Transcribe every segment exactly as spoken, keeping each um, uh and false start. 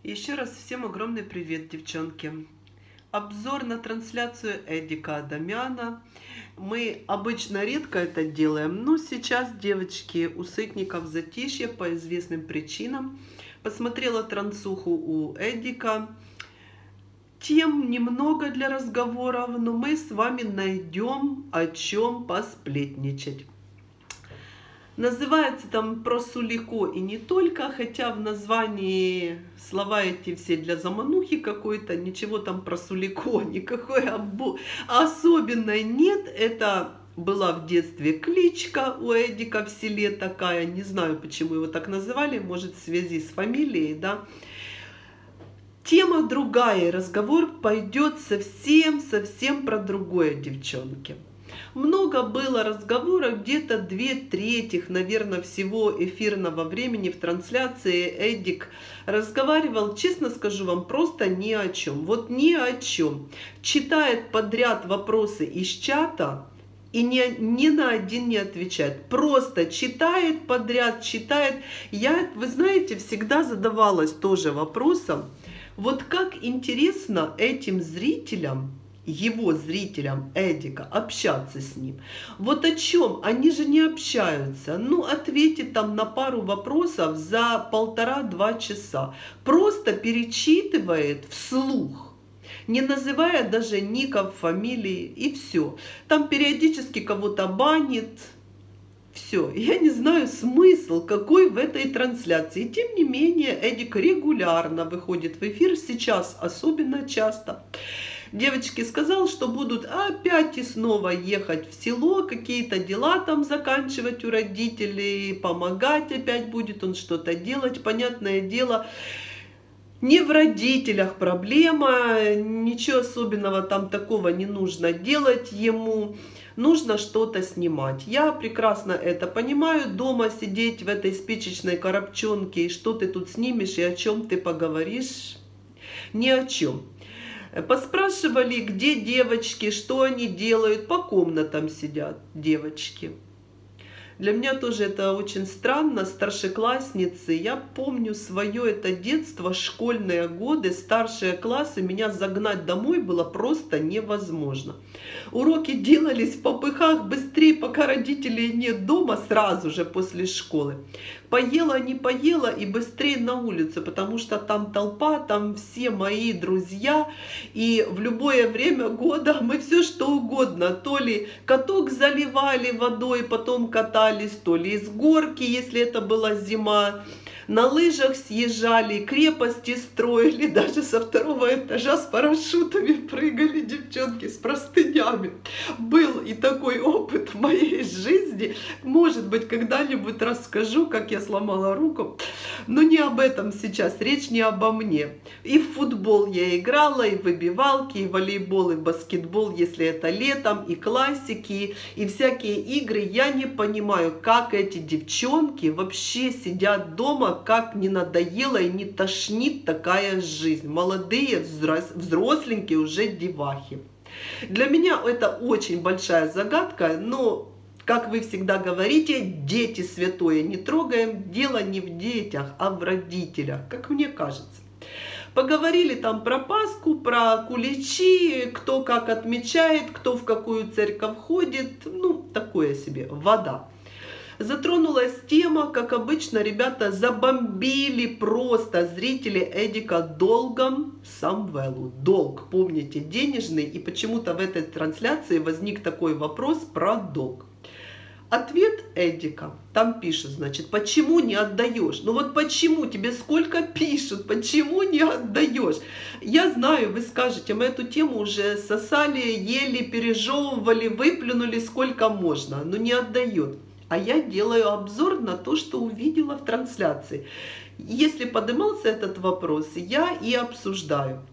Еще раз всем огромный привет, девчонки. Обзор на трансляцию Эдика Адамяна. Мы обычно редко это делаем, но сейчас, девочки, у Сытников затишье по известным причинам. Посмотрела трансуху у Эдика. Тем немного для разговоров, но мы с вами найдем о чем посплетничать. Называется там про Сулико и не только, хотя в названии слова эти все для заманухи какой-то, ничего там про Сулико никакой особенной нет. Это была в детстве кличка у Эдика в селе такая, не знаю, почему его так называли, может в связи с фамилией, да. Тема другая, разговор пойдет совсем-совсем про другое, девчонки. Много было разговоров, где-то две трети, наверное, всего эфирного времени в трансляции Эдик разговаривал, честно скажу вам, просто ни о чем. Вот ни о чем. Читает подряд вопросы из чата и ни, ни на один не отвечает. Просто читает подряд, читает. Я, вы знаете, всегда задавалась тоже вопросом, вот как интересно этим зрителям, его зрителям Эдика, общаться с ним. Вот о чем? Они же не общаются. Ну, ответит там на пару вопросов за полтора-два часа. Просто перечитывает вслух, не называя даже ников, фамилии, и все. Там периодически кого-то банит. Все, я не знаю смысл, какой в этой трансляции. Тем не менее, Эдик регулярно выходит в эфир, сейчас особенно часто. Девочки, сказал, что будут опять и снова ехать в село, какие-то дела там заканчивать у родителей, помогать опять будет он что-то делать. Понятное дело, не в родителях проблема, ничего особенного там такого не нужно делать ему. Нужно что-то снимать. Я прекрасно это понимаю. Дома сидеть в этой спичечной коробчонке, и что ты тут снимешь, и о чем ты поговоришь? Ни о чем. Поспрашивали, где девочки, что они делают. По комнатам сидят девочки. Для меня тоже это очень странно, старшеклассницы. Я помню свое это детство, школьные годы, старшие классы. Меня загнать домой было просто невозможно. Уроки делались в попыхах быстрее, пока родителей нет дома, сразу же после школы. Поела, не поела и быстрее на улицу, потому что там толпа, там все мои друзья. И в любое время года мы все что угодно. То ли каток заливали водой, потом катались, то ли из горки, если это была зима. На лыжах съезжали, крепости строили, даже со второго этажа с парашютами прыгали девчонки, с простынями. Был и такой опыт в моей жизни. Может быть, когда-нибудь расскажу, как я сломала руку. Но не об этом сейчас, речь не обо мне. И в футбол я играла, и в выбивалки, и в волейбол, и в баскетбол, если это летом, и классики, и всякие игры. Я не понимаю, как эти девчонки вообще сидят дома, как не надоело и не тошнит такая жизнь. Молодые, взросленькие уже девахи. Для меня это очень большая загадка, но, как вы всегда говорите, дети святое не трогаем. Дело не в детях, а в родителях, как мне кажется. Поговорили там про Пасху, про куличи, кто как отмечает, кто в какую церковь ходит. Ну, такое себе, вода. Затронулась тема, как обычно, ребята забомбили просто зрители Эдика долгом Самвелу. Долг, помните, денежный. И почему-то в этой трансляции возник такой вопрос про долг. Ответ Эдика, там пишет, значит, почему не отдаешь? Ну вот почему, тебе сколько пишут, почему не отдаешь? Я знаю, вы скажете, мы эту тему уже сосали, ели, пережевывали, выплюнули сколько можно, но не отдает. А я делаю обзор на то, что увидела в трансляции. Если поднимался этот вопрос, я и обсуждаю,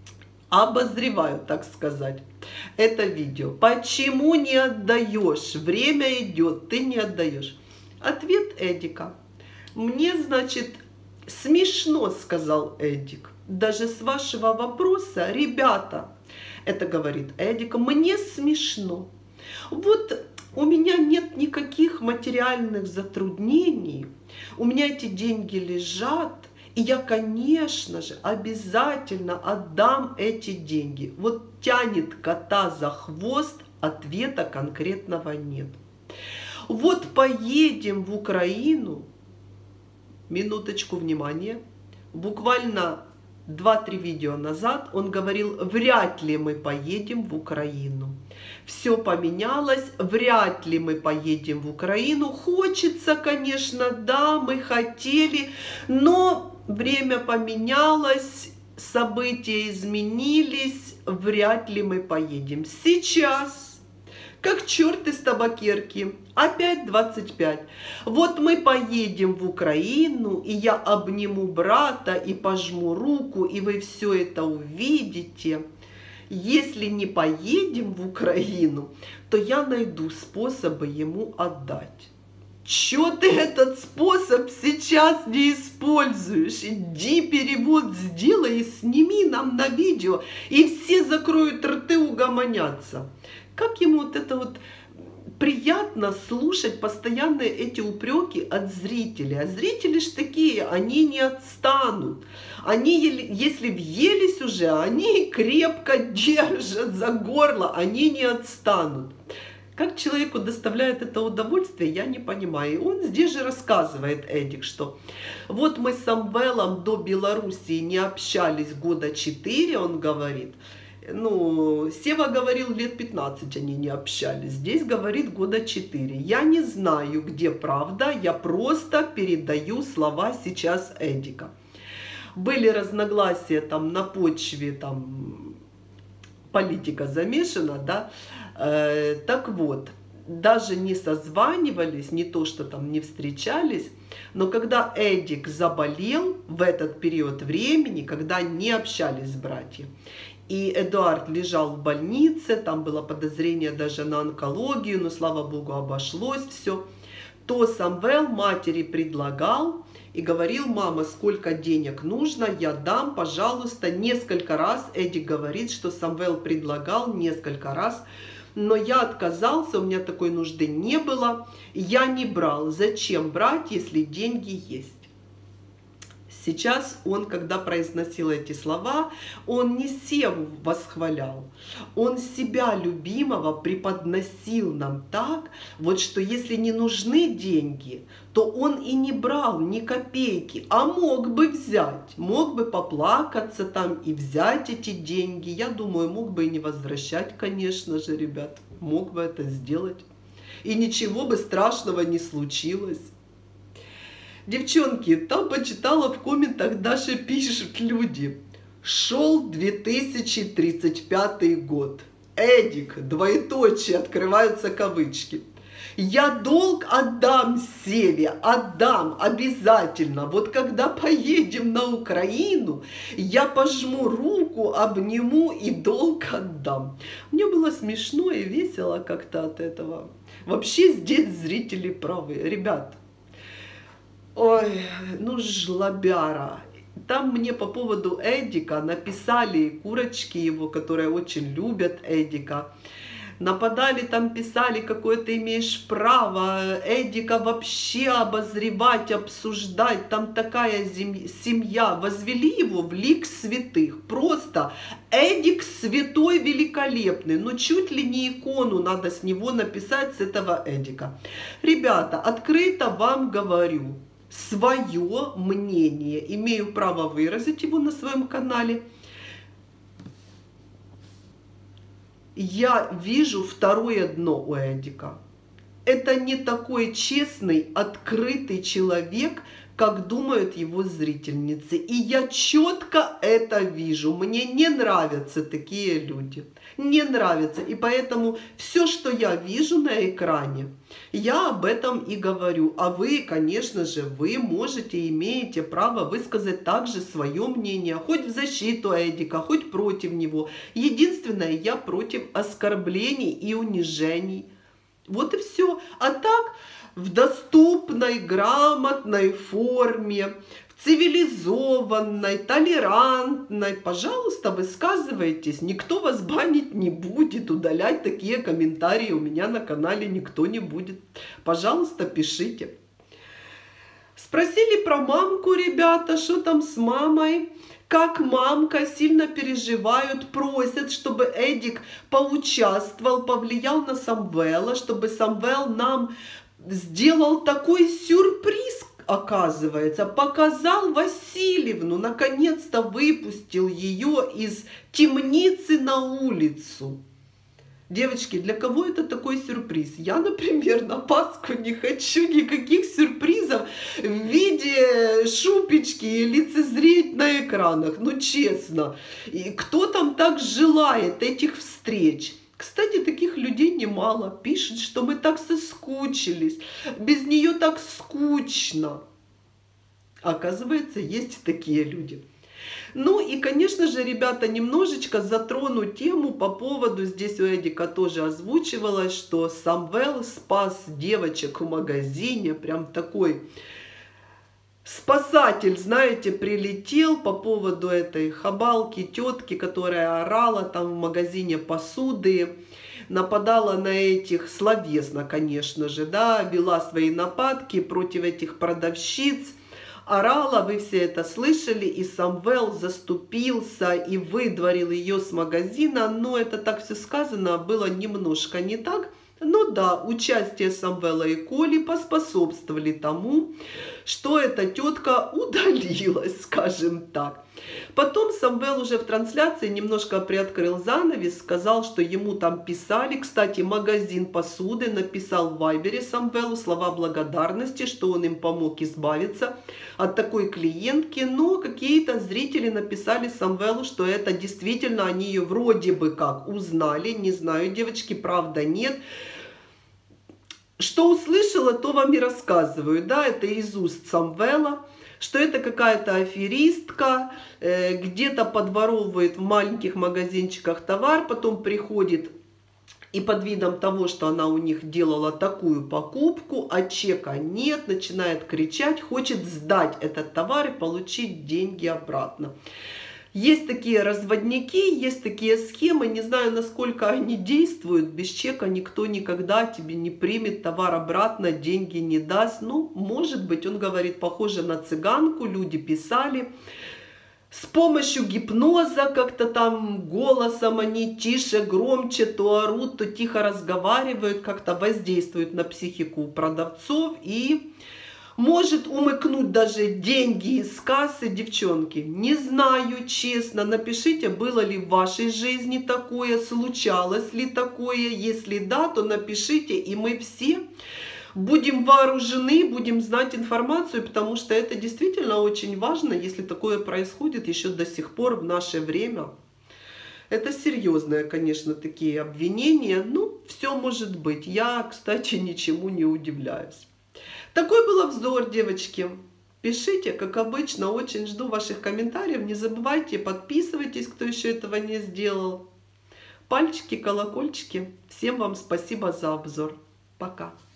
обозреваю, так сказать, это видео. Почему не отдаешь? Время идет, ты не отдаешь. Ответ Эдика. Мне, значит, смешно, сказал Эдик. Даже с вашего вопроса, ребята, это говорит Эдик, мне смешно. Вот у меня нет никаких материальных затруднений, у меня эти деньги лежат, И я, конечно же, обязательно отдам эти деньги. Вот тянет кота за хвост, ответа конкретного нет. Вот поедем в Украину, минуточку внимания, буквально два-три видео назад он говорил, вряд ли мы поедем в Украину. Все поменялось, вряд ли мы поедем в Украину. Хочется, конечно, да, мы хотели, но время поменялось, события изменились, вряд ли мы поедем. Сейчас, как черт из табакерки, опять двадцать пять. Вот мы поедем в Украину, и я обниму брата и пожму руку, и вы все это увидите. Если не поедем в Украину, то я найду способы ему отдать. Чё ты этот способ сейчас не используешь? Иди перевод сделай и сними нам на видео, и все закроют рты, угомонятся. Как ему вот это вот приятно слушать постоянно эти упреки от зрителей. А зрители ж такие, они не отстанут. Они, если въелись уже, они крепко держат за горло, они не отстанут. Как человеку доставляет это удовольствие, я не понимаю. И он здесь же рассказывает, Эдик, что вот мы с Самвелом до Белоруссии не общались года четыре, он говорит. Ну, Сева говорил, лет пятнадцать они не общались. Здесь говорит года четыре. Я не знаю, где правда, я просто передаю слова сейчас Эдика. Были разногласия там на почве, там политика замешана, да. Э, так вот, даже не созванивались, не то, что там не встречались, но когда Эдик заболел в этот период времени, когда не общались братья, и Эдуард лежал в больнице, там было подозрение даже на онкологию, но, слава богу, обошлось все, то Самвел матери предлагал и говорил, мама, сколько денег нужно, я дам, пожалуйста. Несколько раз Эдик говорит, что Самвел предлагал несколько раз, но я отказался, у меня такой нужды не было, я не брал. Зачем брать, если деньги есть? Сейчас он, когда произносил эти слова, он не Севу восхвалял, он себя любимого преподносил нам так, вот что если не нужны деньги, то он и не брал ни копейки, а мог бы взять, мог бы поплакаться там и взять эти деньги. Я думаю, мог бы и не возвращать, конечно же, ребят, мог бы это сделать. И ничего бы страшного не случилось. Девчонки, там почитала в комментах, даже пишут люди. Шел две тысячи тридцать пятый год. Эдик, двоеточие, открываются кавычки. Я долг отдам Севе, отдам обязательно. Вот когда поедем на Украину, я пожму руку, обниму и долг отдам. Мне было смешно и весело как-то от этого. Вообще здесь зрители правы. Ребят, ой, ну жлобяра. Там мне по поводу Эдика написали курочки его, которые очень любят Эдика. Нападали, там писали, какое ты имеешь право Эдика вообще обозревать, обсуждать. Там такая семья. Возвели его в лик святых. Просто Эдик святой великолепный. Ну чуть ли не икону надо с него написать, с этого Эдика. Ребята, открыто вам говорю. Свое мнение. Имею право выразить его на своем канале. Я вижу второе дно у Эдика. Это не такой честный, открытый человек, как думают его зрительницы. И я четко это вижу. Мне не нравятся такие люди. Не нравятся. И поэтому все, что я вижу на экране, я об этом и говорю. А вы, конечно же, вы можете, имеете право высказать также свое мнение. Хоть в защиту Эдика, хоть против него. Единственное, я против оскорблений и унижений. Вот и все. А так, в доступной, грамотной форме, в цивилизованной, толерантной, пожалуйста, высказывайтесь. Никто вас банить не будет, удалять такие комментарии у меня на канале никто не будет. Пожалуйста, пишите. Спросили про мамку, ребята, что там с мамой. Как мамка, сильно переживают, просят, чтобы Эдик поучаствовал, повлиял на Самвела, чтобы Самвел нам сделал такой сюрприз, оказывается, показал Васильевну, наконец-то выпустил ее из темницы на улицу. Девочки, для кого это такой сюрприз? Я, например, на Пасху не хочу никаких сюрпризов в виде шупечки и лицезреть на экранах. Ну, честно. И кто там так желает этих встреч? Кстати, таких людей немало. Пишут, что мы так соскучились. Без нее так скучно. Оказывается, есть такие люди. Ну и, конечно же, ребята, немножечко затрону тему по поводу, здесь у Эдика тоже озвучивалось, что Самвел спас девочек в магазине, прям такой спасатель, знаете, прилетел по поводу этой хабалки, тетки, которая орала там в магазине посуды, нападала на этих, словесно, конечно же, да, вела свои нападки против этих продавщиц. Орала, вы все это слышали, и Самвел заступился и выдворил ее с магазина, но это так все сказано было немножко не так. Но да, участие Самвела и Коли поспособствовали тому, что эта тетка удалилась, скажем так. Потом Самвел уже в трансляции немножко приоткрыл занавес, сказал, что ему там писали. Кстати, магазин посуды написал в Вайбере Самвелу слова благодарности, что он им помог избавиться от такой клиентки. Но какие-то зрители написали Самвелу, что это действительно они ее вроде бы как узнали. Не знаю, девочки, правда, нет. Что услышала, то вам и рассказываю. Да, это из уст Самвела, что это какая-то аферистка, э, где-то подворовывает в маленьких магазинчиках товар, потом приходит и под видом того, что она у них делала такую покупку, а чека нет, начинает кричать, хочет сдать этот товар и получить деньги обратно. Есть такие разводники, есть такие схемы, не знаю, насколько они действуют, без чека никто никогда тебе не примет товар обратно, деньги не даст. Ну, может быть, он говорит, похоже на цыганку, люди писали. С помощью гипноза как-то там голосом они тише, громче, то орут, то тихо разговаривают, как-то воздействуют на психику продавцов и может умыкнуть даже деньги из кассы. Девчонки, не знаю, честно, напишите, было ли в вашей жизни такое, случалось ли такое, если да, то напишите, и мы все будем вооружены, будем знать информацию, потому что это действительно очень важно, если такое происходит еще до сих пор в наше время. Это серьезные, конечно, такие обвинения, ну, все может быть. Я, кстати, ничему не удивляюсь. Такой был обзор, девочки. Пишите, как обычно, очень жду ваших комментариев. Не забывайте, подписывайтесь, кто еще этого не сделал. Пальчики, колокольчики. Всем вам спасибо за обзор. Пока.